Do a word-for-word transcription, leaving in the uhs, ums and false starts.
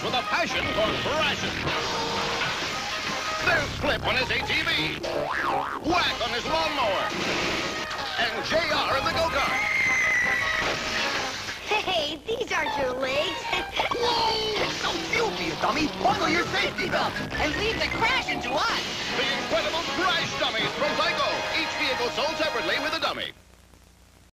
with a passion for crashing. There's Flip on his A T V. Whack on his lawnmower. And J R in the go-kart. Hey, these aren't your legs. Whoa! Don't fuel me, you dummy. Buckle your safety belt and leave the crashing to us. The incredible Crash Dummies from Tyco. Each vehicle sold separately with a dummy.